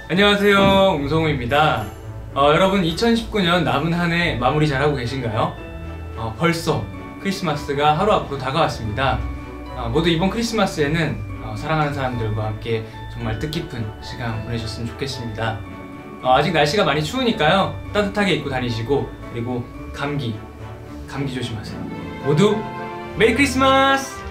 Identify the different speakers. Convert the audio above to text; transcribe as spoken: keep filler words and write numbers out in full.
Speaker 1: 안녕하세요, 웅성우입니다. 어, 여러분 이천십구 년 남은 한 해 마무리 잘하고 계신가요? 어, 벌써 크리스마스가 하루 앞으로 다가왔습니다. 어, 모두 이번 크리스마스에는 어, 사랑하는 사람들과 함께 정말 뜻깊은 시간 보내셨으면 좋겠습니다. 어, 아직 날씨가 많이 추우니까요, 따뜻하게 입고 다니시고, 그리고 감기, 감기 조심하세요. 모두 메리 크리스마스!